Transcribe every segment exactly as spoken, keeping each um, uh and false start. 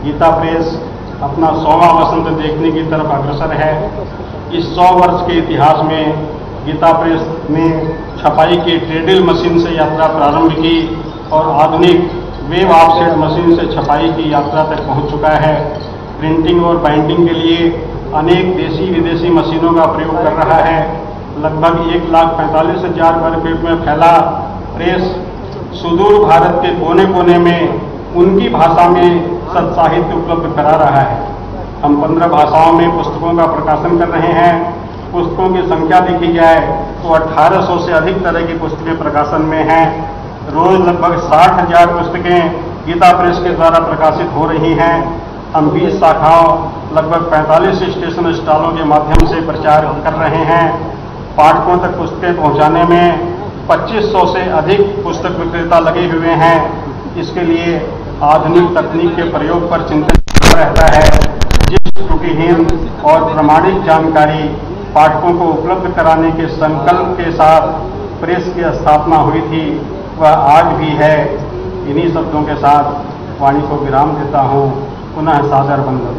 Gita press अपना सौवां वसंत देखने की तरफ अग्रसर है। इस सौ वर्ष के इतिहास में गीता प्रेस ने छपाई की ट्रेडल मशीन से यात्रा प्रारंभ की और आधुनिक वेब ऑफसेट मशीन से छपाई की यात्रा तक पहुंच चुका है। प्रिंटिंग और बाइंडिंग के लिए अनेक देशी विदेशी मशीनों का प्रयोग कर रहा है। लगभग एक लाख पैंतालीस हजार वर्ग फीट में फैला प्रेस सुदूर भारत के कोने कोने में उनकी भाषा में सत्साहित्य उपलब्ध करा रहा है। हम पंद्रह भाषाओं में पुस्तकों का प्रकाशन कर रहे हैं। पुस्तकों की संख्या देखी जाए तो अठारह सौ से अधिक तरह की पुस्तकें प्रकाशन में हैं। रोज लगभग साठ हजार पुस्तकें गीता प्रेस के द्वारा प्रकाशित हो रही हैं। हम बीस शाखाओं लगभग पैंतालीस स्टेशन स्टॉलों के माध्यम से प्रचार कर रहे हैं। पाठकों तक पुस्तकें पहुंचाने में पच्चीस सौ से अधिक पुस्तक विक्रेता लगे हुए हैं। इसके लिए आधुनिक तकनीक के प्रयोग पर चिंतन रहता है। जिस त्रुटिहीन और प्रमाणिक जानकारी पाठकों को उपलब्ध कराने के संकल्प के साथ प्रेस की स्थापना हुई थी वह आज भी है। इन्हीं शब्दों के साथ वाणी को विराम देता हूँ। पुनः सादर वंदन।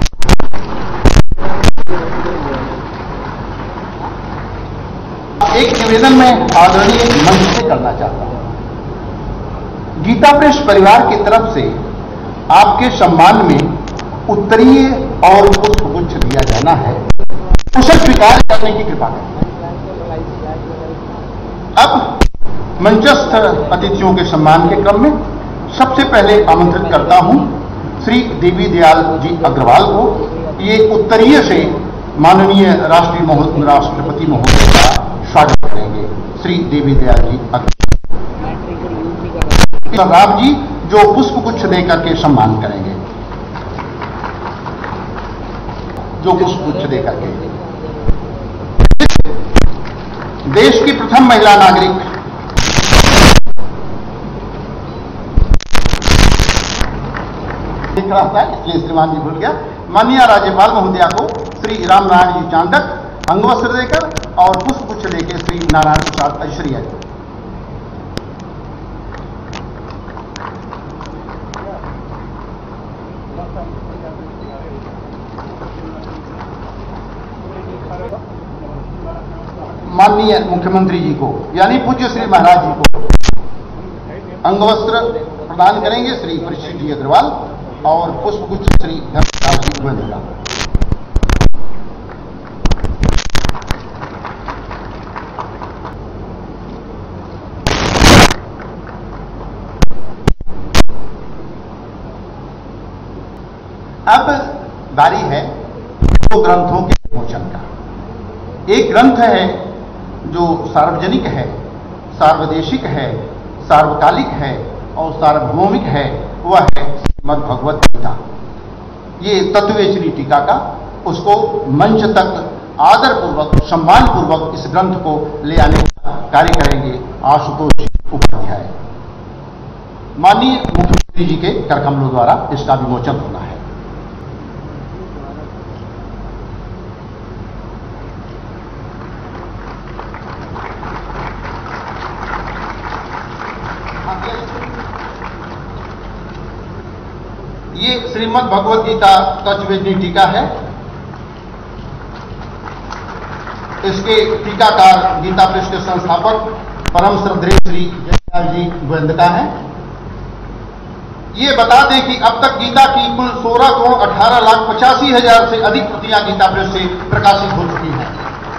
एक निवेदन में आदरणीय मंच से करना चाहता हूं। गीता प्रेस परिवार की तरफ से आपके सम्मान में उत्तरीय और पुष्पगुच्छ दिया जाना है, उसे स्वीकार करने की कृपा करें। अब मंचस्थ अतिथियों के सम्मान के क्रम में सबसे पहले आमंत्रित करता हूं श्री देवी दयाल जी अग्रवाल को। ये उत्तरीय से माननीय राष्ट्रीय राष्ट्रपति महोदय का स्वागत करेंगे। श्री देवी दयाल जी अग्रवाल राव जी जो पुष्पगुच्छ देकर के सम्मान करेंगे, जो पुष्पगुच्छ देकर के। देश की प्रथम महिला नागरिक दिख रहा है, इसलिए श्रीमान जी भूल गया। माननीय राज्यपाल महोदया को श्री राम नारायण जी चांदक अंगवस्त्र देकर और पुष्पगुच्छ देकर श्री नारायण प्रसाद ऐश्वर्या जी। माननीय मुख्यमंत्री जी को यानी पूज्य श्री महाराज जी को अंगवस्त्र प्रदान करेंगे श्री परीक्षित जी अग्रवाल और पुष्पगुच्छ श्री धर्मराज जी गोविंदा। अब बारी है दो ग्रंथों के विमोचन का। एक ग्रंथ है जो सार्वजनिक है, सार्वदेशिक है, सार्वकालिक है और सार्वभौमिक है, वह है श्रीमद् भगवत गीता। ये तत्वेश्वरी टीका का उसको मंच तक आदरपूर्वक सम्मानपूर्वक इस ग्रंथ को ले आने का कार्य करेंगे आशुतोष उपाध्याय। माननीय मुख्यमंत्री जी के करकमलों द्वारा इसका विमोचन होना है। ये श्रीमद् भगवत गीता तत्वेश्वरी टीका है। इसके टीकाकार गीता प्रेस के संस्थापक परम श्रद्धेय श्री जयलाल जी गोविंदका हैं। ये बता दें कि अब तक गीता की कुल सोलह करोड़ अठारह लाख पचासी हजार से अधिक प्रतियां गीता प्रेस से प्रकाशित हो चुकी हैं।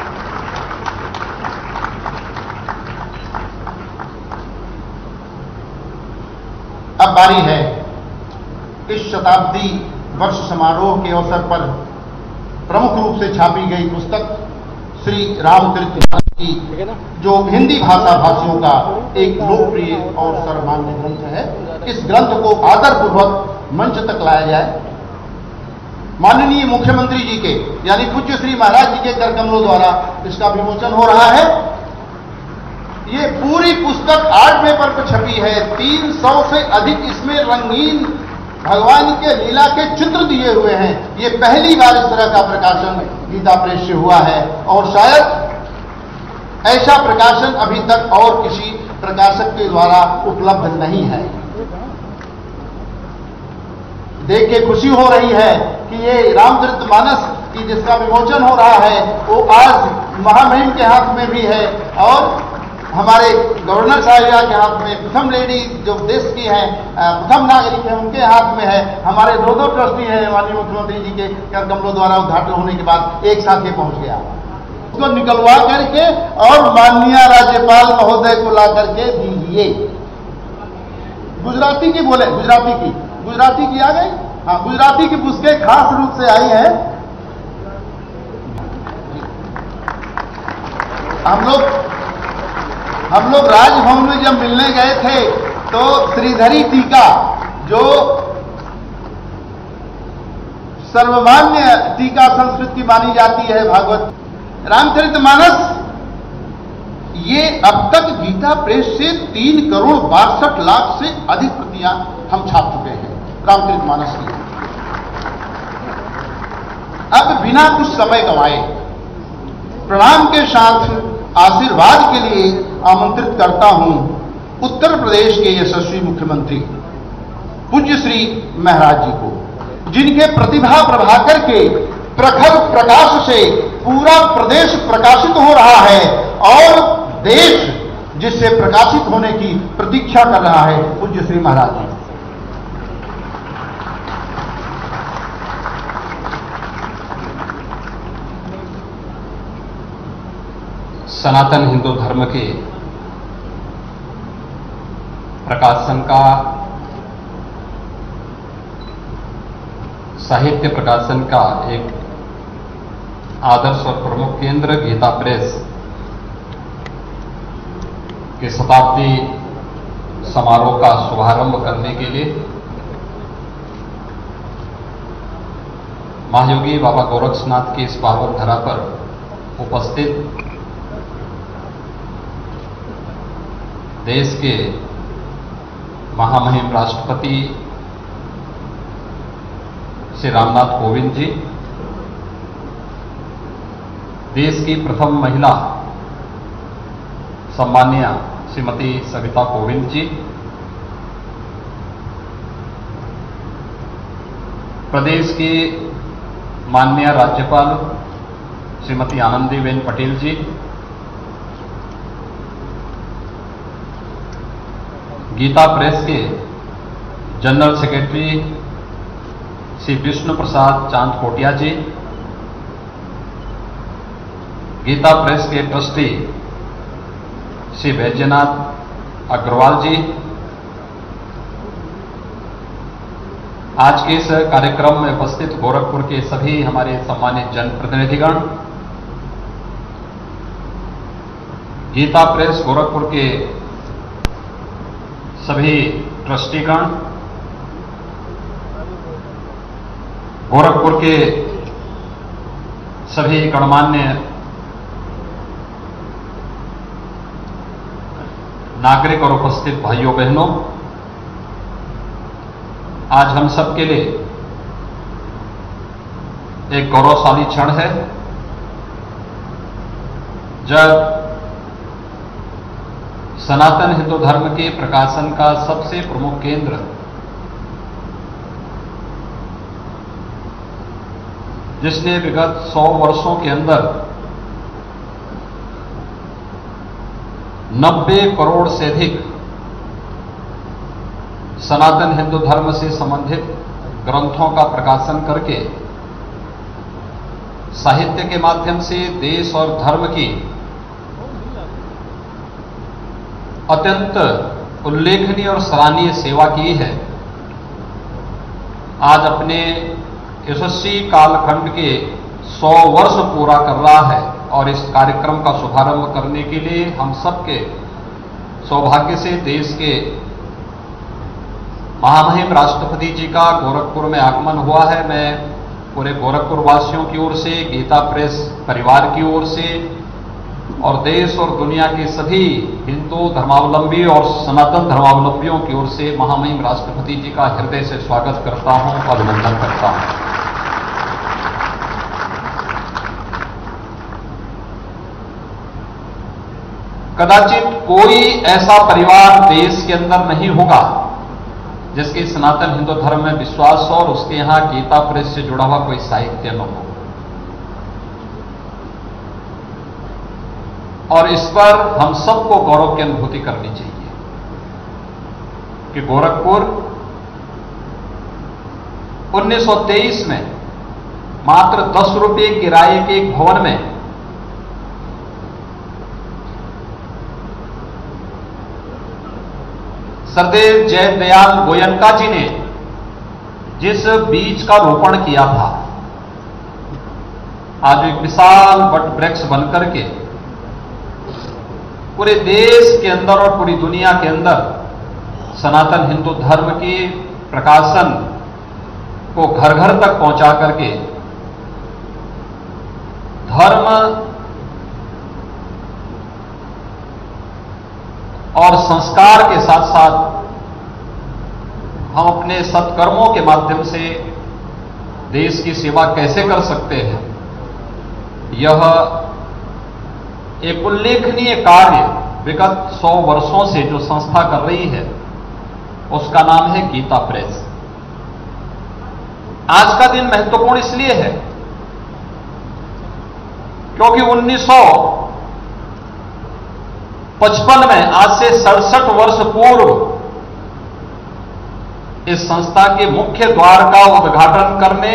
अब बारी है इस शताब्दी वर्ष समारोह के अवसर पर प्रमुख रूप से छापी गई पुस्तक श्री रामतीर्थ मानस की, जो हिंदी भाषा भाषियों का एक लोकप्रिय और सर्वमान्य ग्रंथ है। इस ग्रंथ को आदरपूर्वक मंच तक लाया जाए। माननीय मुख्यमंत्री जी के यानी पूज्य श्री महाराज जी के करकमलों द्वारा इसका विमोचन हो रहा है। ये पूरी पुस्तक आर्ट पेपर पर छपी है। तीन सौ से अधिक इसमें रंगीन भगवान के लीला के चित्र दिए हुए हैं। ये पहली बार इस तरह का प्रकाशन गीता प्रेस से हुआ है और शायद ऐसा प्रकाशन अभी तक और किसी प्रकाशक के द्वारा उपलब्ध नहीं है। देख के खुशी हो रही है कि ये रामचरितमानस की जिसका विमोचन हो रहा है वो आज महामहिम के हाथ में भी है और हमारे गवर्नर साहिबा के हाथ में, प्रथम लेडी जो देश की हैं, प्रथम नागरिक है, उनके हाथ में है। हमारे दो दो ट्रस्टी हैं माननीय मुख्यमंत्री जी के कर कमलों द्वारा उद्घाटन होने के बाद एक साथ ये पहुंच गया, उसको निकलवा करके और माननीय राज्यपाल महोदय को ला करके दीजिए। गुजराती की बोले, गुजराती की गुजराती की आ गई, हाँ गुजराती की पुस्तकें खास रूप से आई है। हम लोग हम लोग राजभवन में जब मिलने गए थे तो श्रीधरी टीका जो सर्वमान्य टीका संस्कृत की मानी जाती है, भागवत रामचरितमानस, ये अब तक गीता प्रेस से तीन करोड़ बासठ लाख से अधिक प्रतियां हम छाप चुके हैं रामचरितमानस की। अब बिना कुछ समय गंवाए प्रणाम के साथ आशीर्वाद के लिए आमंत्रित करता हूं उत्तर प्रदेश के यशस्वी मुख्यमंत्री पूज्य श्री महाराज जी को, जिनके प्रतिभा प्रभाकर के प्रखर प्रकाश से पूरा प्रदेश प्रकाशित हो रहा है और देश जिससे प्रकाशित होने की प्रतीक्षा कर रहा है। पूज्य श्री महाराज जी, सनातन हिंदू धर्म के प्रकाशन का, साहित्य प्रकाशन का एक आदर्श और प्रमुख केंद्र गीता प्रेस के शताब्दी समारोह का शुभारंभ करने के लिए महायोगी बाबा गोरक्षनाथ की इस पावन धरा पर उपस्थित देश के महामहिम राष्ट्रपति श्री रामनाथ कोविंद जी, देश की प्रथम महिला सम्माननीय श्रीमती सविता कोविंद जी, प्रदेश की माननीय राज्यपाल श्रीमती आनंदीबेन पटेल जी, गीता प्रेस के general secretary Shri Vishnu Prasad Chand Kotiya ji, Gita press के ट्रस्टी श्री वैद्यनाथ अग्रवाल जी, आज के इस कार्यक्रम में उपस्थित गोरखपुर के सभी हमारे सम्मानित जनप्रतिनिधिगण, गीता प्रेस गोरखपुर के सभी ट्रस्टीगण, गोरखपुर के सभी गणमान्य नागरिक और उपस्थित भाइयों बहनों, आज हम सबके लिए एक गौरवशाली क्षण है जब सनातन हिंदू धर्म के प्रकाशन का सबसे प्रमुख केंद्र जिसने विगत सौ वर्षों के अंदर नब्बे करोड़ से अधिक सनातन हिंदू धर्म से संबंधित ग्रंथों का प्रकाशन करके साहित्य के माध्यम से देश और धर्म की अत्यंत उल्लेखनीय और सराहनीय सेवा की है, आज अपने यशस्वी कालखंड के सौ वर्ष पूरा कर रहा है और इस कार्यक्रम का शुभारंभ करने के लिए हम सबके सौभाग्य से देश के महामहिम राष्ट्रपति जी का गोरखपुर में आगमन हुआ है। मैं पूरे गोरखपुर वासियों की ओर से, गीता प्रेस परिवार की ओर से और देश और दुनिया के सभी हिंदू धर्मावलंबी और सनातन धर्मावलंबियों की ओर से महामहिम राष्ट्रपति जी का हृदय से स्वागत करता हूं और अभिनंदन करता हूं। कदाचित कोई ऐसा परिवार देश के अंदर नहीं होगा जिसके सनातन हिंदू धर्म में विश्वास हो और उसके यहां गीता प्रेस से जुड़ा हुआ कोई साहित्य न हो। और इस पर हम सबको गौरव की अनुभूति करनी चाहिए कि गोरखपुर उन्नीस सौ तेईस में मात्र दस रुपए किराए के एक भवन में सरदेव जयदयाल गोयनका जी ने जिस बीज का रोपण किया था, आज एक विशाल वट वृक्ष बनकर के पूरे देश के अंदर और पूरी दुनिया के अंदर सनातन हिंदू धर्म के प्रकाशन को घर घर तक पहुंचा करके धर्म और संस्कार के साथ साथ हम अपने सत्कर्मों के माध्यम से देश की सेवा कैसे कर सकते हैं, यह एक उल्लेखनीय कार्य विगत सौ वर्षों से जो संस्था कर रही है उसका नाम है गीता प्रेस। आज का दिन महत्वपूर्ण इसलिए है क्योंकि उन्नीस सौ पचपन में, आज से सड़सठ वर्ष पूर्व, इस संस्था के मुख्य द्वार का उद्घाटन करने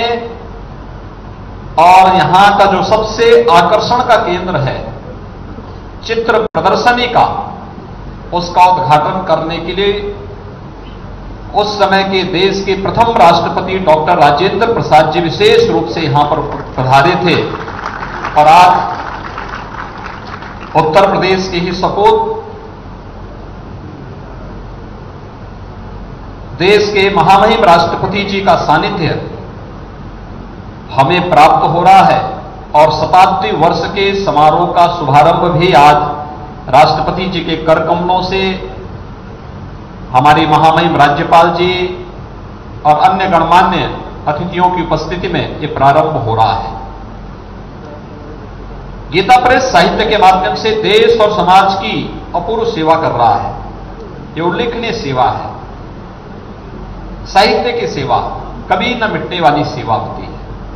और यहां का जो सबसे आकर्षण का केंद्र है चित्र प्रदर्शनी का, उसका उद्घाटन करने के लिए उस समय के देश के प्रथम राष्ट्रपति डॉक्टर राजेंद्र प्रसाद जी विशेष रूप से यहां पर पधारे थे। और आज उत्तर प्रदेश के ही सपूत देश के महामहिम राष्ट्रपति जी का सानिध्य हमें प्राप्त हो रहा है और शताब्दी वर्ष के समारोह का शुभारंभ भी आज राष्ट्रपति जी के कर कमलों से हमारे महामहिम राज्यपाल जी और अन्य गणमान्य अतिथियों की उपस्थिति में यह प्रारंभ हो रहा है। गीता प्रेस साहित्य के माध्यम से देश और समाज की अपूर्व सेवा कर रहा है। यह उल्लेखनीय सेवा है। साहित्य की सेवा कभी न मिटने वाली सेवा होती है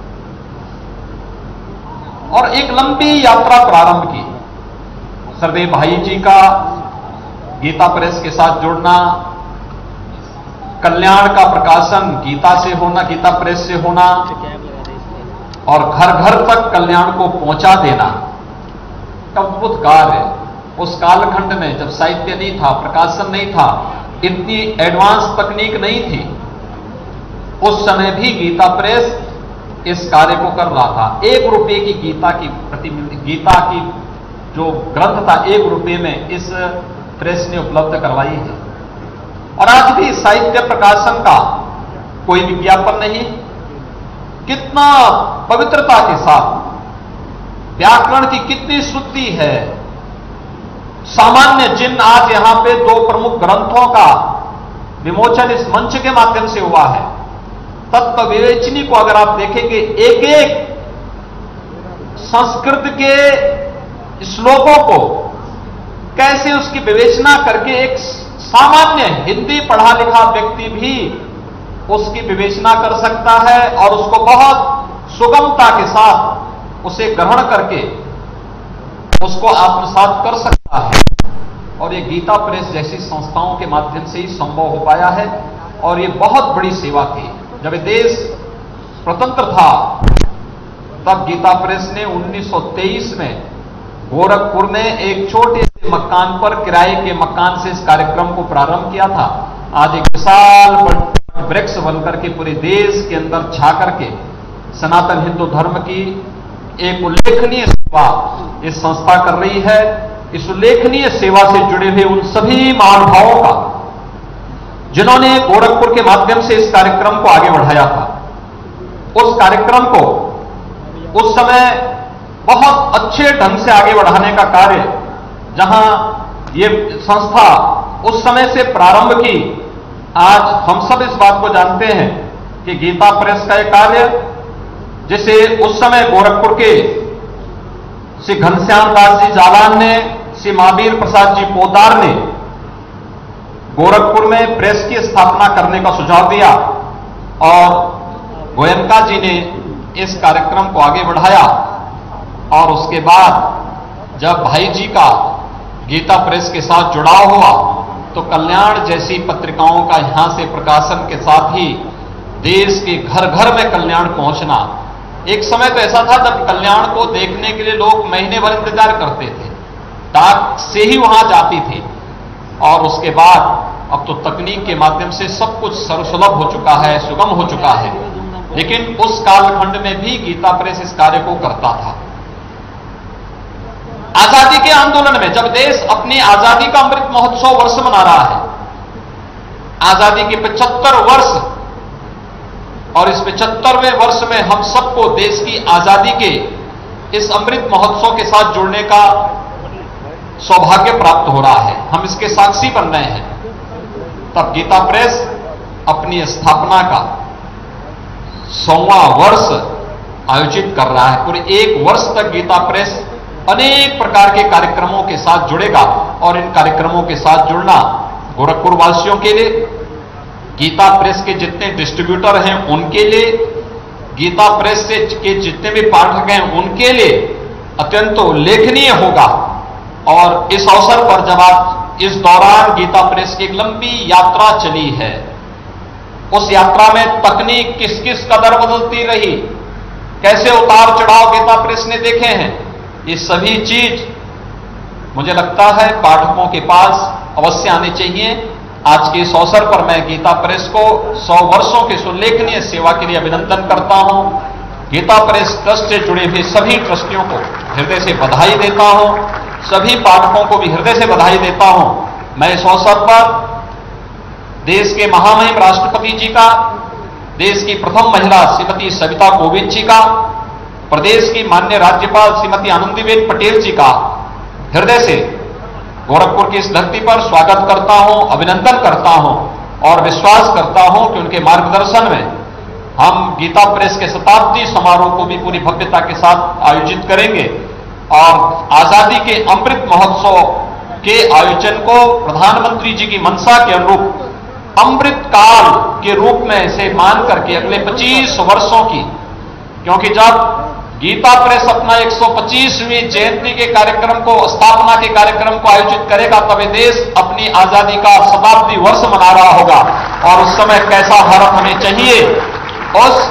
और एक लंबी यात्रा प्रारंभ की। सरदेव भाई जी का गीता प्रेस के साथ जुड़ना, कल्याण का प्रकाशन गीता से होना, गीता प्रेस से होना और घर घर तक कल्याण को पहुंचा देना अद्भुत कार्य है। उस कालखंड में जब साहित्य नहीं था, प्रकाशन नहीं था, इतनी एडवांस तकनीक नहीं थी, उस समय भी गीता प्रेस इस कार्य को कर रहा था। एक रुपए की गीता की प्रतिनिधि गीता की जो ग्रंथ था, एक रुपए में इस प्रेस ने उपलब्ध करवाई है। और आज भी साहित्य प्रकाशन का कोई विज्ञापन नहीं, कितना पवित्रता के साथ, व्याकरण की कितनी शुद्धि है। सामान्य जिन आज यहां पे दो प्रमुख ग्रंथों का विमोचन इस मंच के माध्यम से हुआ है, तत्व विवेचनी को अगर आप देखेंगे, एक एक संस्कृत के श्लोकों को कैसे उसकी विवेचना करके एक सामान्य हिंदी पढ़ा लिखा व्यक्ति भी उसकी विवेचना कर सकता है और उसको बहुत सुगमता के साथ उसे ग्रहण करके उसको आत्मसात कर सकता है। और ये गीता प्रेस जैसी संस्थाओं के माध्यम से ही संभव हो पाया है और ये बहुत बड़ी सेवा थी। जब ये देश स्वतंत्र था तब गीता प्रेस ने उन्नीस सौ तेईस में गोरखपुर में एक छोटे से मकान पर, किराए के मकान से इस कार्यक्रम को प्रारंभ किया था। आज एक विशाल वृक्ष बनकर के पूरे देश के अंदर छा करके सनातन हिंदू धर्म की एक उल्लेखनीय सेवा इस संस्था कर रही है। इस उल्लेखनीय सेवा से जुड़े हुए उन सभी महानुभावों का जिन्होंने गोरखपुर के माध्यम से इस कार्यक्रम को आगे बढ़ाया था, उस कार्यक्रम को उस समय बहुत अच्छे ढंग से आगे बढ़ाने का कार्य जहां ये संस्था उस समय से प्रारंभ की, आज हम सब इस बात को जानते हैं कि गीता प्रेस का यह कार्य, जिसे उस समय गोरखपुर के श्री घनश्याम दास जी जालान ने, श्री महावीर प्रसाद जी पोदार ने गोरखपुर में प्रेस की स्थापना करने का सुझाव दिया और गोयनका जी ने इस कार्यक्रम को आगे बढ़ाया। और उसके बाद जब भाई जी का गीता प्रेस के साथ जुड़ाव हुआ तो कल्याण जैसी पत्रिकाओं का यहां से प्रकाशन के साथ ही देश के घर घर में कल्याण पहुंचना। एक समय तो ऐसा था जब कल्याण को देखने के लिए लोग महीने भर इंतजार करते थे, डाक से ही वहां जाती थी। और उसके बाद अब तो तकनीक के माध्यम से सब कुछ सर्वसुलभ हो चुका है, सुगम हो चुका है। लेकिन उस कालखंड में भी गीता प्रेस इस कार्य को करता था। आजादी के आंदोलन में जब देश अपनी आजादी का अमृत महोत्सव वर्ष मना रहा है, आजादी के पचहत्तर वर्ष, और इस पचहत्तरवें वर्ष में हम सबको देश की आजादी के इस अमृत महोत्सव के साथ जुड़ने का सौभाग्य प्राप्त हो रहा है, हम इसके साक्षी बन रहे हैं। तब गीता प्रेस अपनी स्थापना का सौवां वर्ष आयोजित कर रहा है। पूरे एक वर्ष तक गीता प्रेस अनेक प्रकार के कार्यक्रमों के साथ जुड़ेगा और इन कार्यक्रमों के साथ जुड़ना गोरखपुर वासियों के लिए, गीता प्रेस के जितने डिस्ट्रीब्यूटर हैं उनके लिए, गीता प्रेस से के जितने भी पाठक हैं उनके लिए अत्यंत उल्लेखनीय होगा। और इस अवसर पर जब आप इस दौरान गीता प्रेस की एक लंबी यात्रा चली है, उस यात्रा में तकनीक किस किस कदर बदलती रही, कैसे उतार चढ़ाव गीता प्रेस ने देखे हैं, ये सभी चीज मुझे लगता है पाठकों के पास अवश्य आनी चाहिए। आज के इस अवसर पर मैं गीता प्रेस को सौ वर्षों के उल्लेखनीय सेवा के लिए अभिनंदन करता हूं। गीता प्रेस ट्रस्ट से जुड़े हुए सभी ट्रस्टियों को हृदय से बधाई देता हूं, सभी पाठकों को भी हृदय से बधाई देता हूं। मैं इस अवसर पर देश के महामहिम राष्ट्रपति जी का, देश की प्रथम महिला श्रीमती सविता कोविंद जी का, प्रदेश की माननीय राज्यपाल श्रीमती आनंदीबेन पटेल जी का हृदय से गोरखपुर की इस धरती पर स्वागत करता हूं, अभिनंदन करता हूं और विश्वास करता हूं कि उनके मार्गदर्शन में हम गीता प्रेस के शताब्दी समारोह को भी पूरी भव्यता के साथ आयोजित करेंगे और आजादी के अमृत महोत्सव के आयोजन को प्रधानमंत्री जी की मंशा के अनुरूप अमृत काल के रूप में इसे मान करके अगले पच्चीस वर्षों की, क्योंकि जब गीता प्रेस अपना एक सौ पच्चीसवीं जयंती के कार्यक्रम को, स्थापना के कार्यक्रम को आयोजित करेगा, तब देश अपनी आजादी का शताब्दी वर्ष मना रहा होगा। और उस समय कैसा भारत हमें चाहिए, उस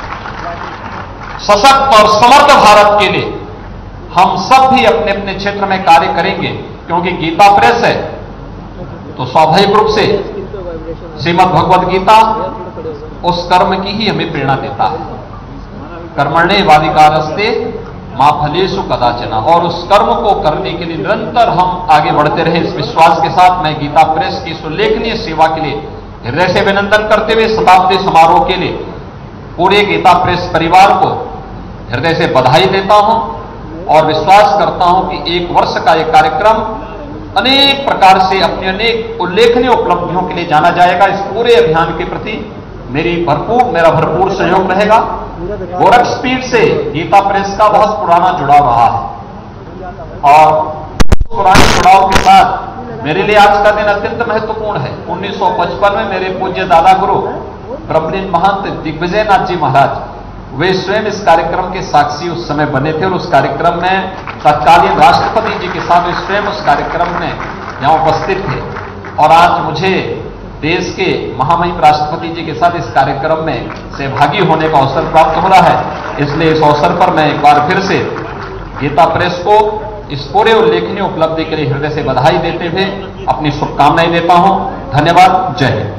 सशक्त और समर्थ भारत के लिए हम सब भी अपने अपने क्षेत्र में कार्य करेंगे, क्योंकि गीता प्रेस है तो स्वाभाविक रूप से श्रीमद् भगवद गीता उस कर्म की ही हमें प्रेरणा देता है। कर्मण्येवाधिकारस्ते मा फलेषु कदाचन, और उस कर्म को करने के लिए निरंतर हम आगे बढ़ते रहे, इस विश्वास के साथ मैं गीता प्रेस की उल्लेखनीय सेवा के लिए हृदय से अभिनंदन करते हुए शताब्दी समारोह के लिए पूरे गीता प्रेस परिवार को हृदय से बधाई देता हूं और विश्वास करता हूं कि एक वर्ष का एक कार्यक्रम अनेक प्रकार से अपनी अनेक उल्लेखनीय उपलब्धियों के लिए जाना जाएगा। इस पूरे अभियान के प्रति मेरी भरपूर मेरा भरपूर सहयोग रहेगा। गोरख स्पीड से गीता प्रेस का बहुत पुराना जुड़ाव रहा है और पुराने जुड़ाव के साथ मेरे लिए आज का दिन अत्यंत महत्वपूर्ण है। उन्नीस सौ पचपन में मेरे पूज्य दादा गुरु ब्रह्मलीन महंत दिग्विजय नाथ जी महाराज, वे स्वयं इस कार्यक्रम के साक्षी उस समय बने थे और उस कार्यक्रम में तत्कालीन राष्ट्रपति जी के साथ स्वयं उस कार्यक्रम में यहां उपस्थित थे। और आज मुझे देश के महामहिम राष्ट्रपति जी के साथ इस कार्यक्रम में सहभागी होने का अवसर प्राप्त हो रहा है। इसलिए इस अवसर पर मैं एक बार फिर से गीता प्रेस को इस पूरे उल्लेखनीय उपलब्धि के लिए हृदय से बधाई देते हुए अपनी शुभकामनाएं देता हूं। धन्यवाद। जय हिंद।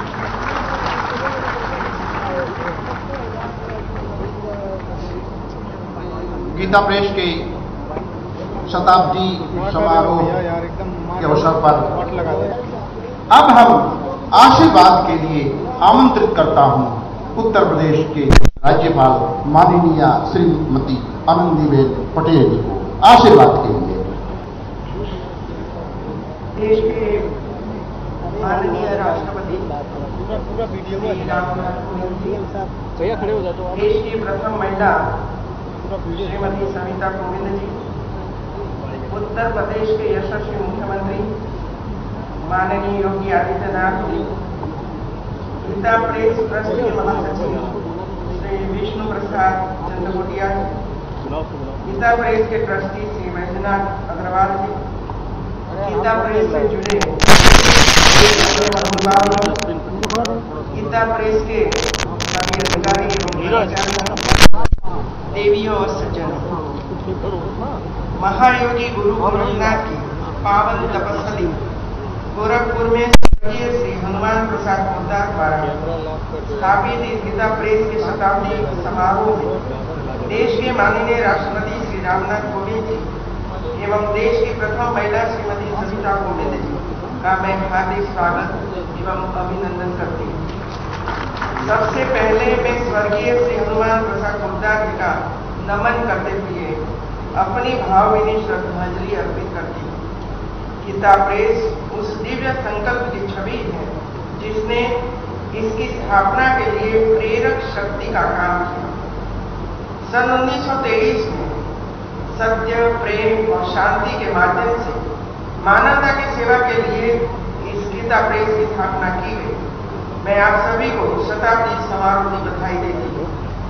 गीता प्रेस के शताब्दी समारोह के अवसर पर अब हम आशीर्वाद के लिए आमंत्रित करता हूं उत्तर प्रदेश के राज्यपाल माननीय श्रीमती आनंदीबेन पटेल जी को आशीर्वाद के लिए। देश के माननीय राष्ट्रपति श्री रामनाथ कोविंद जी, देश की प्रथम महिला श्रीमती सविता कोविंद जी, उत्तर प्रदेश के यशस्वी मुख्यमंत्री माननीय योगी आदित्यनाथ जी, गीता प्रेस ट्रस्ट के महासचिव श्री विष्णु प्रसाद चंद्रकोटिया जी, गीता प्रेस के ट्रस्टी श्री वैद्यनाथ अग्रवाल जी, गीता प्रेस से जुड़े गीता प्रेस के सभी अधिकारी एवं देवियों और सज्जनों, महायोगी गुरु गोरखनाथ की पावन तपस्थली गोरखपुर में स्वर्गीय श्री हनुमान प्रसाद पोद्दार द्वारा स्थापित इस गीता प्रेस के शताब्दी समारोह में देश के माननीय राष्ट्रपति श्री रामनाथ कोविंद जी एवं देश की प्रथम महिला श्रीमती सविता कोविंद जी का मैं हार्दिक स्वागत एवं अभिनंदन करती हूँ। सबसे पहले मैं स्वर्गीय श्री हनुमान प्रसाद पोद्दार जी का नमन करते हुए अपनी भावभीनी श्रद्धांजलि अर्पित करती हूँ। गीता प्रेस उस दिव्य संकल्प की छवि है जिसने इसकी स्थापना के लिए प्रेरक शक्ति का काम किया। सन उन्नीस सौ तेईस में सत्य, प्रेम और शांति के माध्यम से मानवता की सेवा के लिए इस गीता प्रेस की स्थापना की गई। मैं आप सभी को शताब्दी समारोह की बधाई देती हूँ।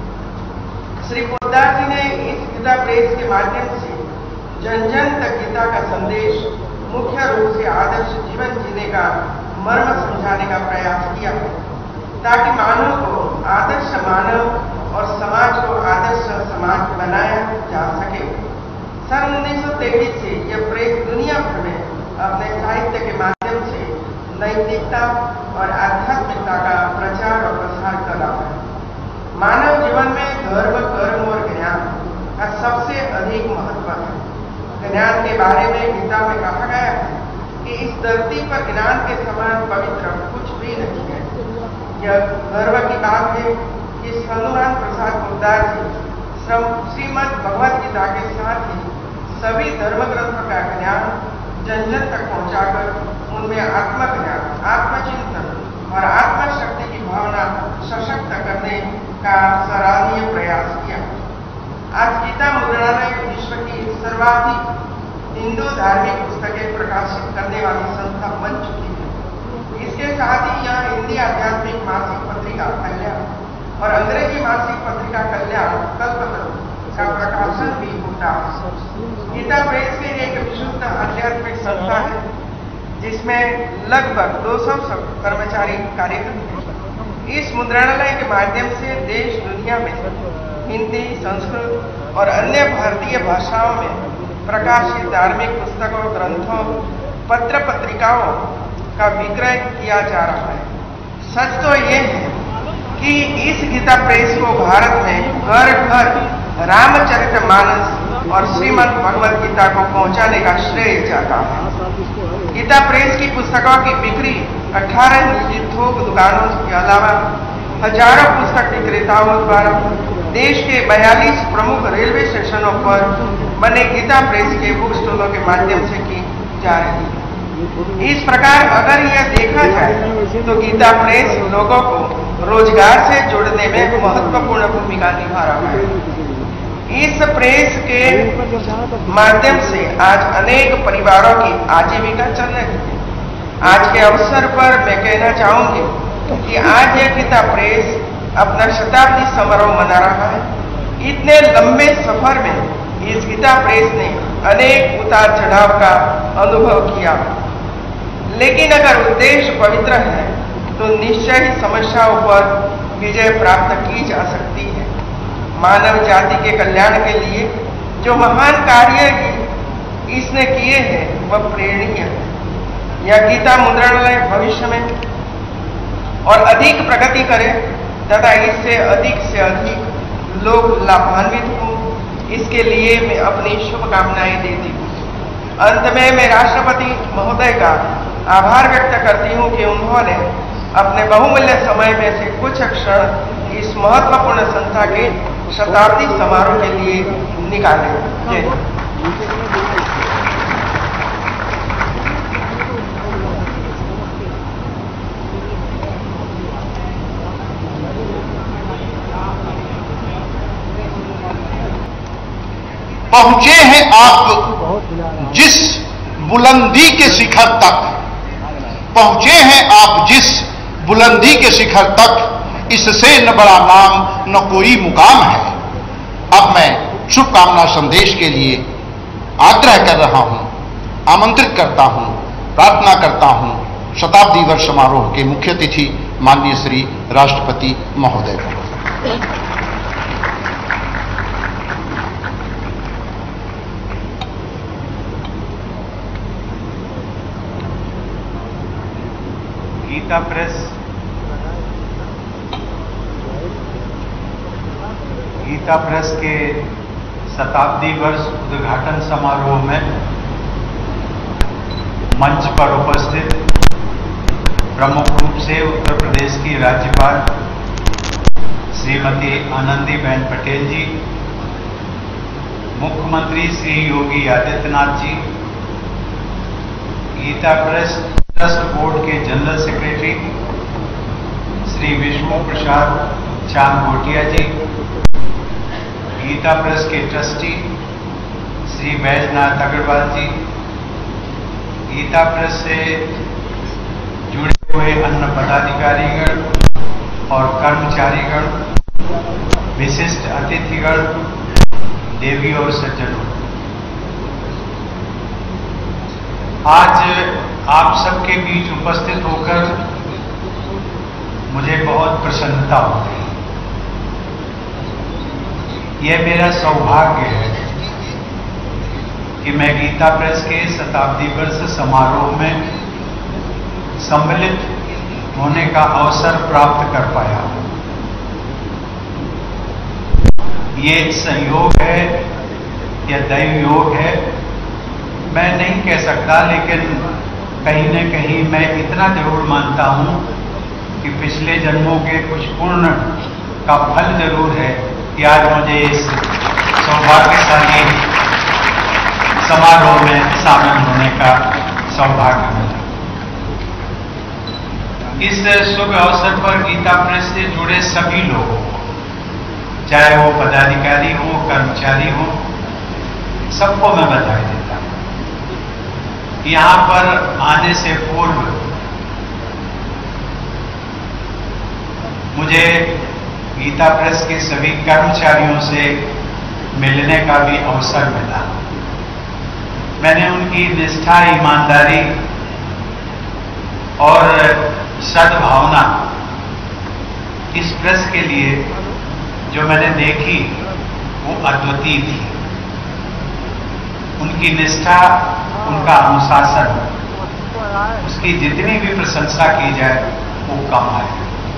श्री पोद्दार जी ने इस गीता प्रेस के माध्यम से जन जन तक गीता का संदेश, मुख्य रूप से आदर्श जीवन जीने का मर्म समझाने का प्रयास किया है, ताकि मानव को आदर्श मानव और समाज को आदर्श समाज बनाया जा सके। सन उन्नीस सौ तेईस से यह प्रेस दुनिया भर में अपने साहित्य के माध्यम से नैतिकता और आध्यात्मिकता का प्रचार और प्रसार कर रहा है। मानव जीवन में धर्म, कर्म और ज्ञान का सबसे अधिक महत्व है। ज्ञान के बारे में गीता में कहा गया है कि इस धरती पर ज्ञान के समान पवित्र कुछ भी नहीं है। यह गर्व की बात है कि हनुमान प्रसाद पोद्दार जी श्रीमद् भगवद गीता के साथ ही सभी धर्म ग्रंथों का ज्ञान जन जन तक पहुंचाकर उनमें आत्मज्ञान, आत्मचिंतन और आत्मशक्ति की भावना सशक्त करने का सराहनीय प्रयास किया। आज गीता मुद्रणालय विश्व की सर्वाधिक हिंदू धार्मिक पुस्तकें प्रकाशित करने वाली संस्था बन चुकी है। इसके साथ ही यह हिंदी आध्यात्मिक मासिक पत्रिका कल्याण और अंग्रेजी मासिक पत्रिका कल्याण कल्पतरु का प्रकाशन भी होता है। गीता प्रेस में एक विशुद्ध आध्यात्मिक संस्था है जिसमें लगभग दो सौ कर्मचारी कार्यरत हैं। इस मुद्रणालय के माध्यम से देश दुनिया में हिंदी, संस्कृत और अन्य भारतीय भाषाओं में प्रकाशित धार्मिक पुस्तकों, ग्रंथों, पत्र पत्रिकाओं का विक्रय किया जा रहा है। सच तो ये है कि इस गीता प्रेस को भारत में घर घर रामचरितमानस और श्रीमद् भगवद गीता को पहुंचाने का श्रेय जाता है। गीता प्रेस की पुस्तकों की बिक्री अठारह निजी थोक दुकानों के अलावा हजारों पुस्तक विक्रेताओं द्वारा देश के बयालीस प्रमुख रेलवे स्टेशनों पर बने गीता प्रेस के बुक स्टॉलों के माध्यम से की जा रही है। इस प्रकार अगर यह देखा जाए तो गीता प्रेस लोगों को रोजगार से जोड़ने में महत्वपूर्ण भूमिका निभा रहा है। इस प्रेस के माध्यम से आज अनेक परिवारों की आजीविका चल रही है। आज के अवसर पर मैं कहना चाहूंगी कि आज यह गीता प्रेस अपना शताब्दी समारोह मना रहा है। इतने लंबे सफर में इस गीता प्रेस ने अनेक उतार चढ़ाव का अनुभव किया, लेकिन अगर उद्देश्य पवित्र है तो निश्चय ही समस्याओं पर विजय प्राप्त की जा सकती है। मानव जाति के कल्याण के लिए जो महान कार्य इसने किए हैं वह प्रेरणीय है। यह गीता मुद्रणालय भविष्य में और अधिक प्रगति करे तथा इससे अधिक से अधिक लोग लाभान्वित हों, इसके लिए मैं अपनी शुभकामनाएं देती हूँ। अंत में मैं राष्ट्रपति महोदय का आभार व्यक्त करती हूँ कि उन्होंने अपने बहुमूल्य समय में से कुछ क्षण इस महत्वपूर्ण संस्था के शताब्दी समारोह के लिए निकाले। जय हिंद। पहुंचे हैं आप जिस बुलंदी के शिखर तक, पहुंचे हैं आप जिस बुलंदी के शिखर तक, इससे न बड़ा नाम न कोई मुकाम है। अब मैं शुभकामना संदेश के लिए आग्रह कर रहा हूं, आमंत्रित करता हूं, प्रार्थना करता हूं शताब्दी वर्ष समारोह के मुख्य अतिथि माननीय श्री राष्ट्रपति महोदय को। गीता प्रेस गीता प्रेस के शताब्दी वर्ष उद्घाटन समारोह में मंच पर उपस्थित प्रमुख रूप से उत्तर प्रदेश की राज्यपाल श्रीमती आनंदीबेन पटेल जी, मुख्यमंत्री Shri Yogi Adityanath ji, Gita press trust board के general secretary Shri Vishnu Prasad Chand Gotiya ji, Gita press के ट्रस्टी श्री बैजनाथ अग्रवाल जी, गीता प्रेस से जुड़े हुए अन्य पदाधिकारीगण और कर्मचारीगण, विशिष्ट अतिथिगण, देवी और सज्जनों, आज आप सबके बीच उपस्थित होकर मुझे बहुत प्रसन्नता होती है। यह मेरा सौभाग्य है कि मैं गीता प्रेस के शताब्दी वर्ष समारोह में सम्मिलित होने का अवसर प्राप्त कर पाया। ये संयोग है या दैव योग है, मैं नहीं कह सकता, लेकिन कहीं न कहीं मैं इतना जरूर मानता हूं कि पिछले जन्मों के कुछ पुण्य का फल जरूर है कि आज मुझे इस सौभाग्यशाली समारोह में शामिल होने का सौभाग्य मिला। इस शुभ अवसर पर गीता प्रेस से जुड़े सभी लोगों को, चाहे वो पदाधिकारी हो, कर्मचारी हो, सबको मैं बधाई देता हूं। यहां पर आने से पूर्व मुझे गीता प्रेस के सभी कर्मचारियों से मिलने का भी अवसर मिला। मैंने उनकी निष्ठा, ईमानदारी और सद्भावना इस प्रेस के लिए जो मैंने देखी वो अद्वितीय थी। उनकी निष्ठा, उनका अनुशासन, उसकी जितनी भी प्रशंसा की जाए वो कम है।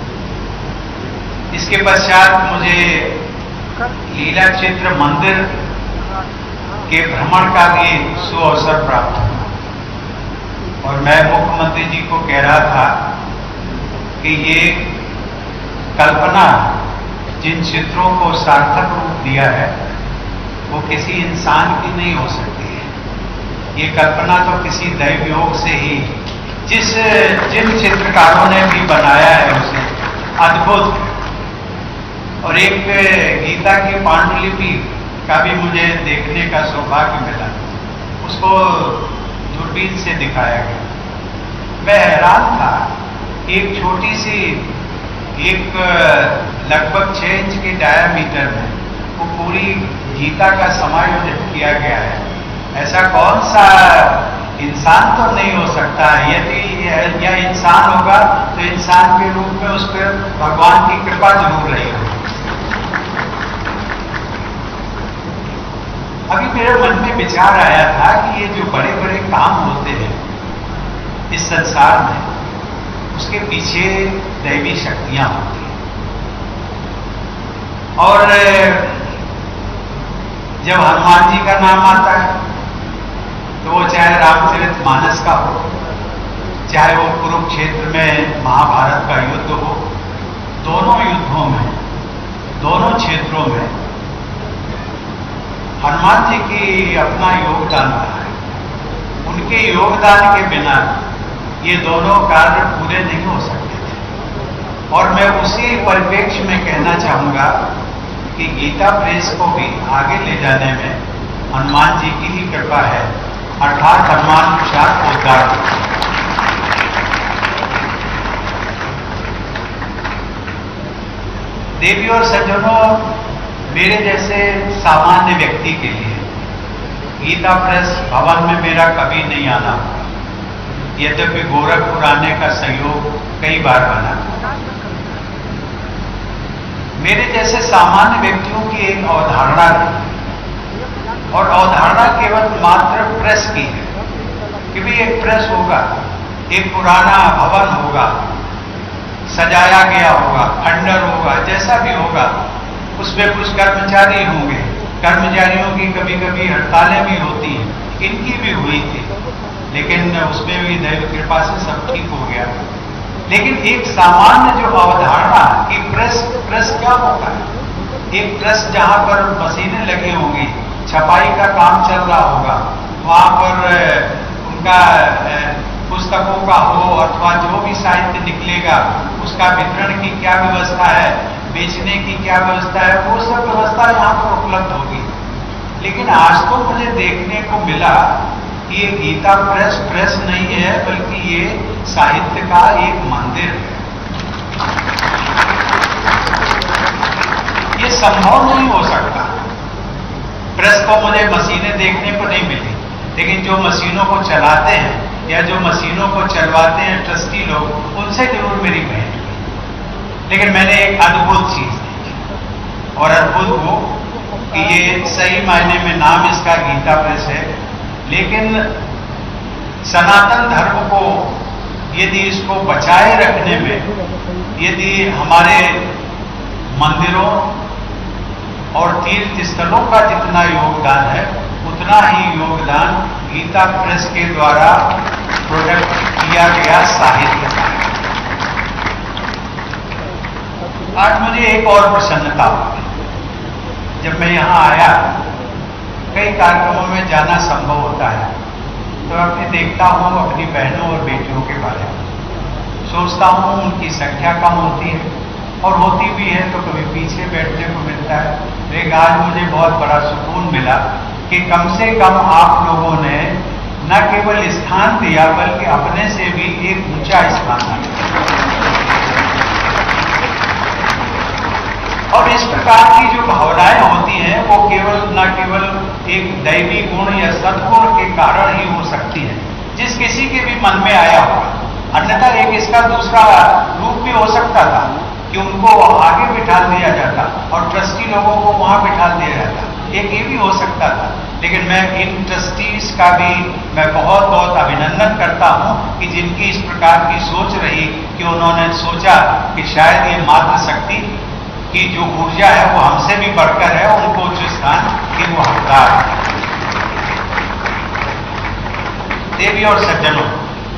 इसके पश्चात मुझे लीला चित्र मंदिर के भ्रमण का भी सुअवसर प्राप्त हुआ और मैं मुख्यमंत्री जी को कह रहा था कि ये कल्पना जिन चित्रों को सार्थक रूप दिया है वो किसी इंसान की नहीं हो सकती है। ये कल्पना तो किसी दैव योग से ही, जिस जिन चित्रकारों ने भी बनाया है उसे अद्भुत। और एक गीता की पांडुलिपि का भी मुझे देखने का सौभाग्य मिला, उसको दूरबीन से दिखाया गया। मैं हैरान था, एक छोटी सी, एक लगभग छह इंच के डायामीटर में वो पूरी गीता का समायोजन किया गया है। ऐसा कौन सा इंसान तो नहीं हो सकता है। यदि यह इंसान होगा तो इंसान के रूप में उस पर भगवान की कृपा जरूर रही होगी। अभी मेरे मन में विचार आया था कि ये जो बड़े बड़े काम होते हैं इस संसार में, उसके पीछे दैवी शक्तियां होती हैं। और जब हनुमान जी का नाम आता है तो वो चाहे रामचरितमानस का हो, चाहे वो कुरुक्षेत्र में महाभारत का युद्ध हो, दोनों युद्धों में, दोनों क्षेत्रों में हनुमान जी की अपना योगदान रहा है। उनके योगदान के बिना ये दोनों कार्य पूरे नहीं हो सकते थे। और मैं उसी परिप्रेक्ष्य में कहना चाहूंगा कि गीता प्रेस को भी आगे ले जाने में हनुमान जी की ही कृपा है, अर्थात हनुमान प्रसाद पोद्दार। देवी और सज्जनों, मेरे जैसे सामान्य व्यक्ति के लिए गीता प्रेस भवन में मेरा कभी नहीं आना, यद्यपि गोरखपुर आने का सहयोग कई बार बना। मेरे जैसे सामान्य व्यक्तियों की एक अवधारणा थी, और अवधारणा केवल मात्र प्रेस की है कि भी एक प्रेस होगा, एक पुराना भवन होगा, सजाया गया होगा, खंडर होगा, जैसा भी होगा, उसमें कुछ कर्मचारी होंगे, कर्मचारियों की कभी कभी हड़तालें भी होती हैं, इनकी भी हुई थी, लेकिन उसमें भी दैव कृपा से सब ठीक हो गया। लेकिन एक सामान्य जो अवधारणा कि प्रेस प्रेस क्या होता है, एक प्रेस जहां पर मशीनें लगी होंगी, छपाई का काम चल रहा होगा, वहां पर उनका पुस्तकों का हो अथवा जो भी साहित्य निकलेगा उसका वितरण की क्या व्यवस्था है, बेचने की क्या व्यवस्था है, वो सब व्यवस्था यहाँ पर उपलब्ध होगी। लेकिन आज तो मुझे देखने को मिला कि ये गीता प्रेस प्रेस नहीं है, बल्कि ये साहित्य का एक मंदिर है। ये संभव नहीं हो सकता। प्रेस को मुझे मशीनें देखने को नहीं मिली, लेकिन जो मशीनों को चलाते हैं या जो मशीनों को चलवाते हैं ट्रस्टी लोग, उनसे जरूर मेरी भेंट हुई। लेकिन मैंने एक अद्भुत चीज देखी, और अद्भुत वो कि ये सही मायने में नाम इसका गीता प्रेस है, लेकिन सनातन धर्म को यदि इसको बचाए रखने में, यदि हमारे मंदिरों और तीर्थ स्थलों का जितना योगदान है, उतना ही योगदान गीता प्रेस के द्वारा प्रोडक्ट किया गया साहित्य का। आज मुझे एक और प्रसन्नता हुई, जब मैं यहाँ आया, कई कार्यक्रमों में जाना संभव होता है, तो मैं देखता हूँ अपनी बहनों और बेटियों के बारे में, सोचता हूँ उनकी संख्या कम होती है, और होती भी है तो कभी पीछे बैठने को मिलता है। लेकिन आज मुझे बहुत बड़ा सुकून मिला कि कम से कम आप लोगों ने न केवल स्थान दिया, बल्कि अपने से भी एक ऊंचा स्थान दिया। और इस प्रकार की जो भावनाएं होती हैं, वो केवल न केवल एक दैवी गुण या सद्गुण के कारण ही हो सकती है, जिस किसी के भी मन में आया होगा। अन्यथा एक इसका दूसरा रूप भी हो सकता था कि उनको आगे बिठा दिया जाता और ट्रस्टी लोगों को वहां बिठा दिया जाता, एक ये भी हो सकता था। लेकिन मैं इन ट्रस्टीज का भी मैं बहुत बहुत अभिनंदन करता हूं कि जिनकी इस प्रकार की सोच रही कि उन्होंने सोचा कि शायद ये मातृशक्ति की जो ऊर्जा है वो हमसे भी बढ़कर है, उनको उच्च स्थान की वो हकदार है। देवी और सज्जनों,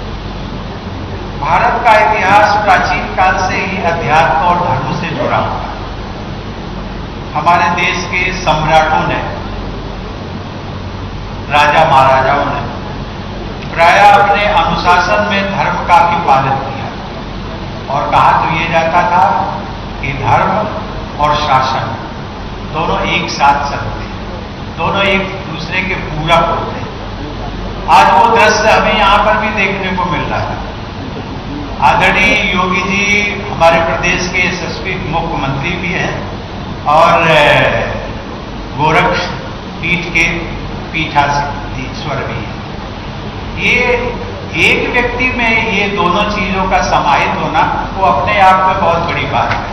भारत का इतिहास प्राचीन काल से ही अध्यात्म और धर्म से जुड़ा हुआ है। हमारे देश के सम्राटों ने, राजा महाराजाओं ने प्राय अपने अनुशासन में धर्म का भी पालन किया, और कहा तो ये जाता था कि धर्म और शासन दोनों एक साथ चलते, दोनों एक दूसरे के पूरक होते। आज वो दृश्य हमें यहां पर भी देखने को मिल रहा है। आदरणीय योगी जी हमारे प्रदेश के यशस्वी मुख्यमंत्री भी हैं और गोरक्ष पीठ के पीठाधीश्वर भी हैं। ये एक व्यक्ति में ये दोनों चीजों का समाहित होना वो अपने आप में बहुत बड़ी बात है।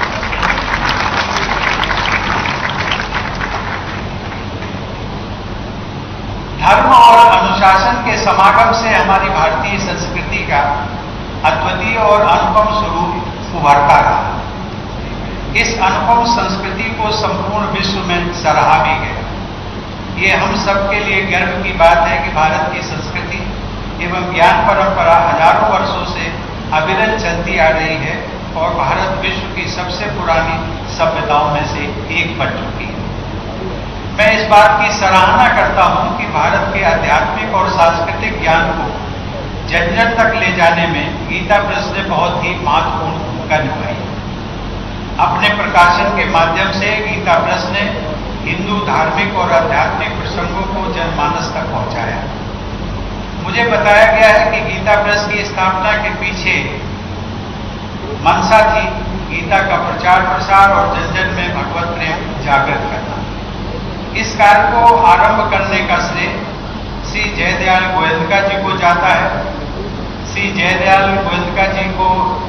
धर्म और अनुशासन के समागम से हमारी भारतीय संस्कृति का अद्वितीय और अनुपम स्वरूप उभरता रहा। इस अनुपम संस्कृति को संपूर्ण विश्व में सराहा भी गया। ये हम सबके लिए गर्व की बात है कि भारत की संस्कृति एवं ज्ञान परंपरा हजारों वर्षों से अविरल चलती आ रही है और भारत विश्व की सबसे पुरानी सभ्यताओं में से एक बन चुकी है। मैं इस बात की सराहना करता हूं कि भारत के आध्यात्मिक और सांस्कृतिक ज्ञान को जन जन तक ले जाने में गीता प्रेस ने बहुत ही महत्वपूर्ण भूमिका निभाई। अपने प्रकाशन के माध्यम से गीता प्रेस ने हिंदू धार्मिक और आध्यात्मिक प्रसंगों को जनमानस तक पहुंचाया। मुझे बताया गया है कि गीता प्रेस की स्थापना के पीछे मंशा थी गीता का प्रचार प्रसार और जन जन में भगवत प्रेम जागृत करना। इस कार्य को आरंभ करने का श्रेय श्री जयदयाल गोयंका जी को जाता है। श्री जयदयाल गोयंका जी को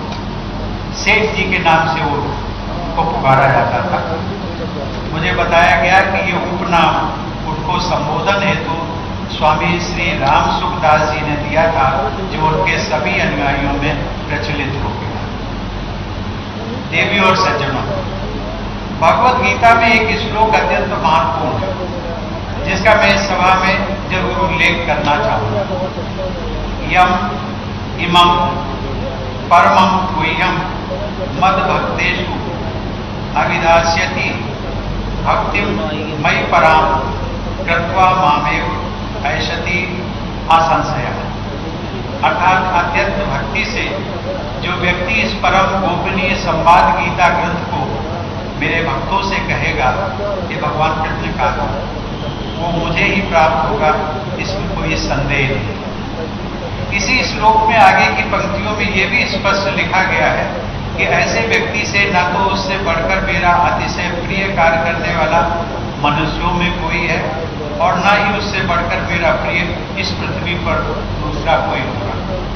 सेठ जी के नाम से वो को पुकारा जाता था। मुझे बताया गया कि ये उपनाम उनको संबोधन हेतु स्वामी श्री राम सुखदास जी ने दिया था, जो उनके सभी अनुयायियों में प्रचलित हो गया। देवी और सज्जनों, भगवत गीता में एक श्लोक अत्यंत महत्वपूर्ण है, जिसका मैं इस सभा में जरूर उल्लेख करना चाहूंगा। यम इमं परमं गुह्यं मद भक्तेषु अविदास्यति भक्तिं मयि परां कृत्वा मामेव ऐशति असंशयः। अर्थात अत्यंत भक्ति से जो व्यक्ति इस परम गोपनीय संवाद गीता ग्रंथ को मेरे भक्तों से कहेगा, ये भगवान कृष्ण ने कहा, वो मुझे ही प्राप्त होगा, इसमें कोई संदेह नहीं। इसी श्लोक में आगे की पंक्तियों में यह भी स्पष्ट लिखा गया है कि ऐसे व्यक्ति से न तो उससे बढ़कर मेरा अतिशय प्रिय कार्य करने वाला मनुष्यों में कोई है, और न ही उससे बढ़कर मेरा प्रिय इस पृथ्वी पर दूसरा कोई होगा।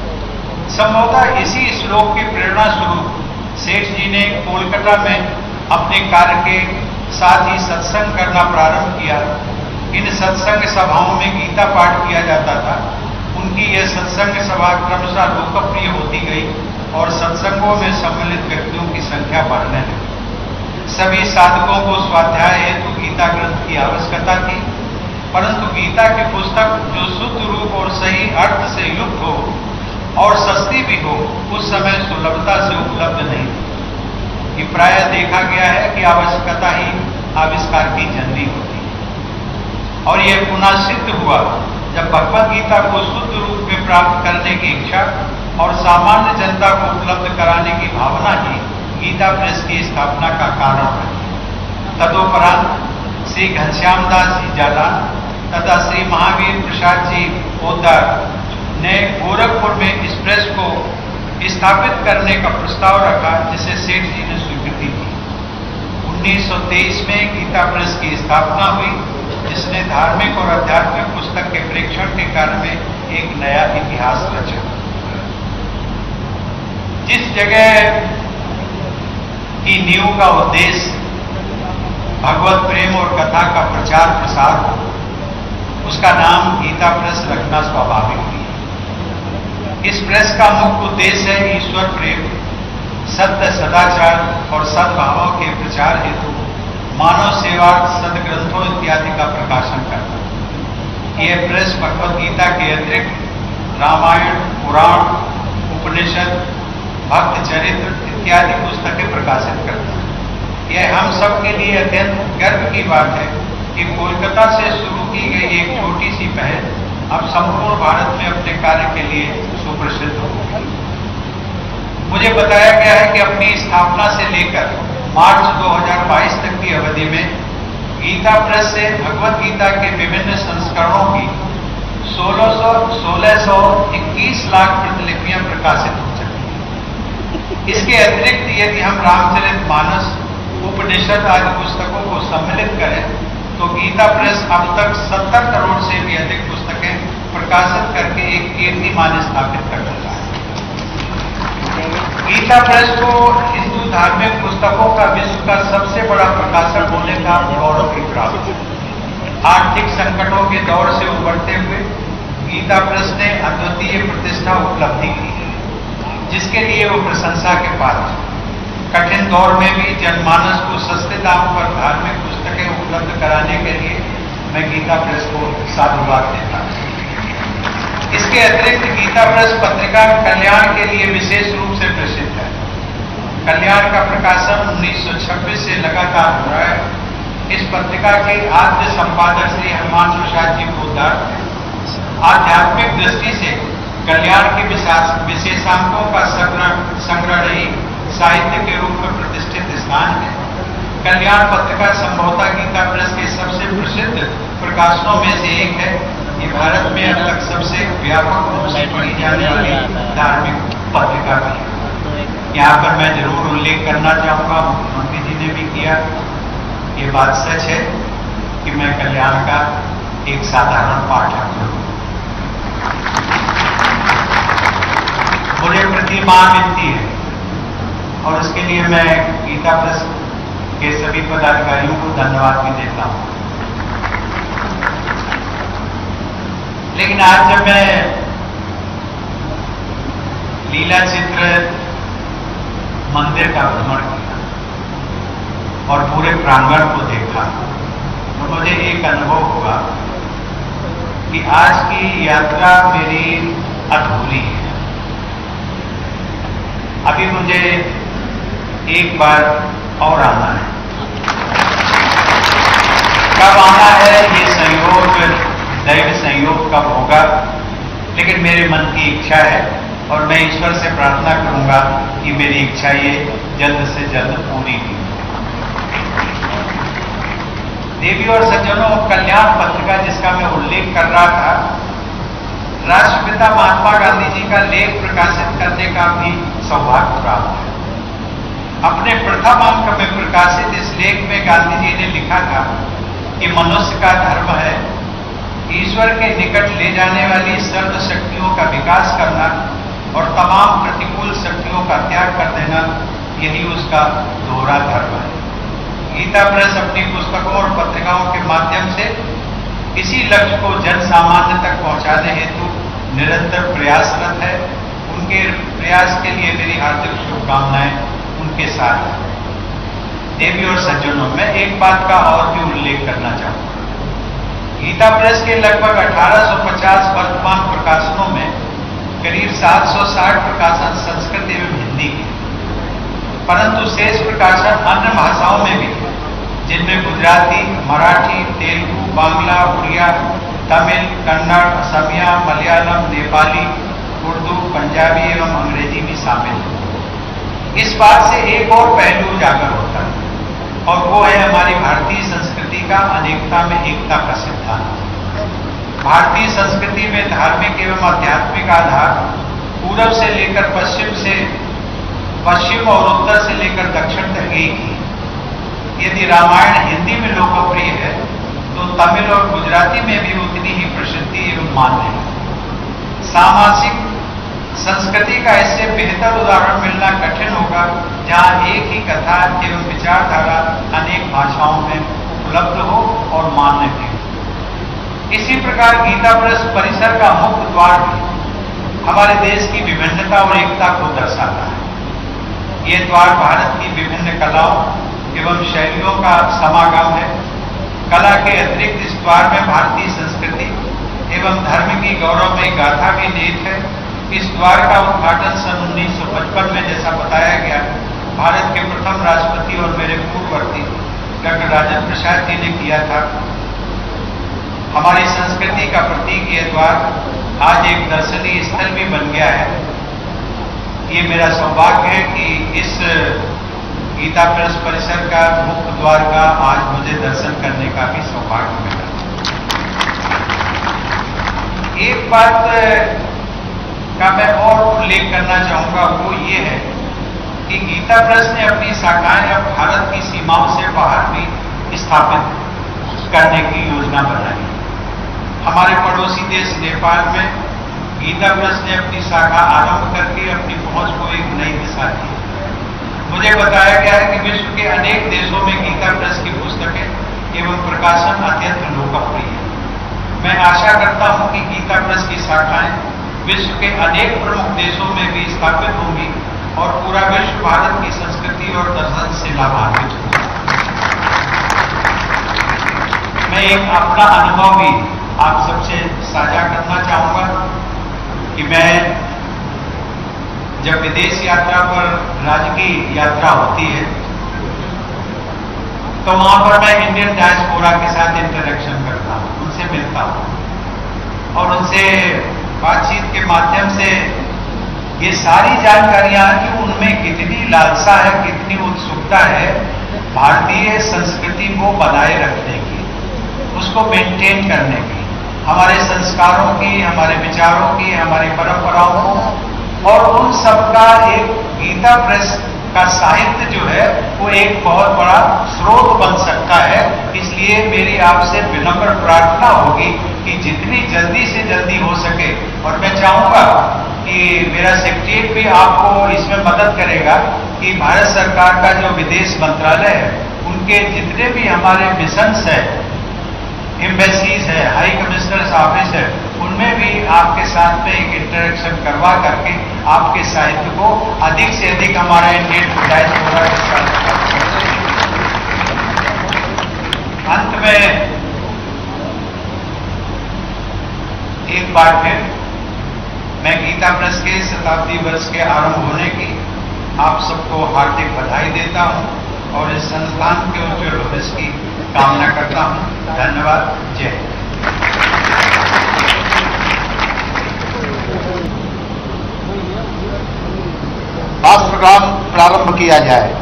संभवतः इसी श्लोक की प्रेरणा स्वरूप सेठ जी ने कोलकाता में अपने कार्य के साथ ही सत्संग करना प्रारंभ किया। इन सत्संग सभाओं में गीता पाठ किया जाता था। उनकी यह सत्संग सभा क्रमशः लोकप्रिय होती गई और सत्संगों में सम्मिलित व्यक्तियों की संख्या बढ़ने लगी। सभी साधकों को स्वाध्याय हेतु गीता ग्रंथ की आवश्यकता थी, परंतु गीता की पुस्तक जो शुद्ध रूप और सही अर्थ से युक्त हो और सस्ती भी हो, उस समय सुलभता से उपलब्ध नहीं थी। कि प्रायः देखा गया है कि आवश्यकता ही आविष्कार की जननी होती है। और यह पुनः सिद्ध हुआ जब भगवत गीता को शुद्ध रूप में प्राप्त करने की इच्छा और सामान्य जनता को उपलब्ध कराने की भावना ही गीता प्रेस की स्थापना का कारण बनी। तदोपरांत श्री घनश्याम दास जी जालान तथा श्री महावीर प्रसाद जी पोद्दार ने गोरखपुर में इस प्रेस को स्थापित करने का प्रस्ताव रखा, जिसे सेठ जी ने स्वीकृति दी। उन्नीस सौ तेईस में गीता प्रेस की स्थापना हुई, जिसने धार्मिक और आध्यात्मिक पुस्तक के प्रेक्षण के कार्य में एक नया इतिहास रचा। जिस जगह की नींव का उद्देश्य भगवत प्रेम और कथा का प्रचार प्रसार हो, उसका नाम गीता प्रेस रखना स्वाभाविक है। इस प्रेस का मुख्य उद्देश्य है ईश्वर प्रेम, सत्य, सदाचार और सद्भावों के प्रचार हेतु मानव सेवा, सदग्रंथों इत्यादि का प्रकाशन करना। यह प्रेस भगवत गीता के अतिरिक्त रामायण, पुराण, उपनिषद, भक्त चरित्र इत्यादि पुस्तकें प्रकाशित करता है। यह हम सब के लिए अत्यंत गर्व की बात है कि कोलकाता से शुरू की गई एक छोटी सी पहल अब संपूर्ण भारत में अपने कार्य के लिए सुप्रसिद्ध हो गई। मुझे बताया गया है कि अपनी स्थापना से लेकर मार्च दो हज़ार बाईस तक की अवधि में गीता प्रेस से भगवत गीता के विभिन्न संस्करणों की सोलह सौ सोलह सौ इक्कीस लाख प्रतिलिपियां प्रकाशित हो चुकी हैं। इसके अतिरिक्त यदि हम रामचरित मानस, उपनिषद आदि पुस्तकों को सम्मिलित करें तो गीता प्रेस अब तक सत्तर करोड़ से भी अधिक पुस्तकें प्रकाशित करके एक कीर्तिमान स्थापित कर चुका है। गीता प्रेस को हिंदू धार्मिक पुस्तकों का विश्व का सबसे बड़ा प्रकाशक होने का गौरव भी प्राप्त है। आर्थिक संकटों के दौर से उबरते हुए गीता प्रेस ने अद्वितीय प्रतिष्ठा उपलब्धि की है, जिसके लिए वो प्रशंसा के पात्र है। कठिन दौर में भी जनमानस को सस्ते दाम पर धार्मिक पुस्तकें उपलब्ध कराने के लिए मैं गीता प्रेस को साधुवाद देता हूं। इसके अतिरिक्त गीता प्रेस पत्रिका कल्याण के लिए विशेष रूप से प्रसिद्ध है। कल्याण का प्रकाशन उन्नीस सौ छब्बीस से लगातार हो रहा है। इस पत्रिका के आद्य संपादक श्री हनुमान प्रसाद जी पोद्दार आध्यात्मिक दृष्टि से कल्याण के विशेषांकों का संग्रही साहित्य के रूप में प्रतिष्ठित स्थान है। कल्याण पत्रिका संभवतः गीता प्रेस के सबसे प्रसिद्ध प्रकाशनों में से एक है। ये भारत में अब तक सबसे व्यापक रूप से पढ़ी जाने वाली धार्मिक पत्रिका भी है। यहाँ पर मैं जरूर उल्लेख करना चाहूँगा, मुख्यमंत्री जी ने भी किया, ये बात सच है कि मैं कल्याण का एक साधारण पाठक हूँ। मुझे प्रतिमा मिलती है और उसके लिए मैं गीता प्रेस के सभी पदाधिकारियों को धन्यवाद भी देता हूँ। लेकिन आज जब मैं लीला चित्र मंदिर का भ्रमण किया और पूरे प्रांगण को देखा तो मुझे एक अनुभव हुआ कि आज की यात्रा मेरी अधूरी है। अभी मुझे एक बार और आना है। कब आना है ये संयोग, दैव संयोग कब होगा, लेकिन मेरे मन की इच्छा है और मैं ईश्वर से प्रार्थना करूंगा कि मेरी इच्छा ये जल्द से जल्द पूरी हो। देवी और सज्जनों, कल्याण पत्रिका जिसका मैं उल्लेख कर रहा था, राष्ट्रपिता महात्मा गांधी जी का लेख प्रकाशित करने का भी सौभाग्य प्राप्त है। अपने प्रथम अंक में प्रकाशित इस लेख में गांधी जी ने लिखा था कि मनुष्य का धर्म है ईश्वर के निकट ले जाने वाली सर्व शक्तियों का विकास करना और तमाम प्रतिकूल शक्तियों का त्याग कर देना, यही उसका दोहरा धर्म है। गीता प्रेस अपनी पुस्तकों और पत्रिकाओं के माध्यम से इसी लक्ष्य को जन सामान्य तक पहुंचाने हेतु निरंतर प्रयासरत है। उनके प्रयास के लिए मेरी हार्दिक शुभकामनाएं उनके साथ है। देवी और सज्जनों, मैं एक बात का और भी उल्लेख करना चाहूंगा। गीता प्रेस के लगभग अठारह सौ पचास वर्तमान प्रकाशनों में करीब सात सौ साठ प्रकाशन संस्कृत एवं हिंदी के, परंतु शेष प्रकाशन अन्य भाषाओं में भी, जिनमें गुजराती, मराठी, तेलुगु, बांग्ला, उड़िया, तमिल, कन्नड़, असमिया, मलयालम, नेपाली, उर्दू, पंजाबी एवं अंग्रेजी भी शामिल है। इस बात से एक और पहलू उजागर होता है और वो है हमारी भारतीय संस्कृति का अनेकता में एकता का सिद्धांत। भारतीय संस्कृति में धार्मिक एवं आध्यात्मिक आधार पूरब से लेकर पश्चिम से पश्चिम और उत्तर से लेकर दक्षिण तक एक ही। यदि रामायण हिंदी में लोकप्रिय है तो तमिल और गुजराती में भी उतनी ही प्रसिद्धि एवं मान्य है। सामाजिक संस्कृति का इससे बेहतर उदाहरण मिलना कठिन होगा जहां एक ही कथा एवं विचारधारा अनेक भाषाओं में उपलब्ध हो और मान्य भी हो। इसी प्रकार गीता प्रेस परिसर का मुख्य द्वार भी हमारे देश की विभिन्नता और एकता को दर्शाता है। ये द्वार भारत की विभिन्न कलाओं एवं शैलियों का समागम है। कला के अतिरिक्त इस द्वार में भारतीय संस्कृति एवं धर्म की गौरवमयी गाथा भी निहित है। इस द्वार का उद्घाटन सन उन्नीस सौ पचपन में, जैसा बताया गया, भारत के प्रथम राष्ट्रपति और मेरे पूर्ववर्ती डॉक्टर राजेंद्र प्रसाद जी ने किया था। हमारी संस्कृति का प्रतीक ये द्वार आज एक दर्शनीय स्थल भी बन गया है। ये मेरा सौभाग्य है कि इस गीता प्रेस परिसर का मुख्य द्वार का आज मुझे दर्शन करने का भी सौभाग्य मिला। एक बात का मैं और उल्लेख करना चाहूंगा, वो ये है कि गीता प्रेस ने अपनी शाखाएं अब भारत की सीमाओं से बाहर भी स्थापित करने की योजना बनाई। हमारे पड़ोसी देश नेपाल में गीता प्रेस ने अपनी शाखा आरंभ करके अपनी पहुंच को एक नई दिशा दी। मुझे बताया गया है कि विश्व के अनेक देशों में गीता प्रेस की पुस्तकें एवं प्रकाशन अत्यंत लोकप्रिय है। मैं आशा करता हूं कि गीता प्रेस की शाखाएं विश्व के अनेक प्रमुख देशों में भी स्थापित होंगी और पूरा विश्व भारत की संस्कृति और दर्शन से लाभान्वित होगा। मैं एक अपना अनुभव भी आप सबसे साझा करना चाहूंगा कि मैं जब विदेश यात्रा पर राजकीय यात्रा होती है तो वहां पर मैं इंडियन डायस्पोरा के साथ इंटरेक्शन करता हूं, उनसे मिलता हूं और उनसे बातचीत के माध्यम से ये सारी जानकारियां कि उनमें कितनी लालसा है, कितनी उत्सुकता है भारतीय संस्कृति को बनाए रखने की, उसको मेंटेन करने की, हमारे संस्कारों की, हमारे विचारों की, हमारी परंपराओं को और उन सबका एक गीता प्रेस का साहित्य जो है वो एक बहुत बड़ा स्रोत बन सकता है। इसलिए मेरी आपसे विनम्र प्रार्थना होगी कि जितनी जल्दी से जल्दी हो सके, और मैं चाहूंगा कि मेरा सेक्रेटरीट भी आपको इसमें मदद करेगा कि भारत सरकार का जो विदेश मंत्रालय है उनके जितने भी हमारे मिशंस है, एम्बेसीज है, हाई कमिश्नर्स ऑफिस है, उनमें भी आपके साथ में एक इंटरेक्शन करवा करके आपके साहित्य को अधिक से अधिक हमारा इंडियन डायस्पोरा के साथ। अंत में एक बार फिर मैं गीता प्रेस के शताब्दी वर्ष के आरंभ होने की आप सबको हार्दिक बधाई देता हूं और इस संस्थान के उज्ज्वल भविष्य की कामना करता हूं। धन्यवाद। जय हिंद। राष्ट्रगान प्रारंभ किया जाए।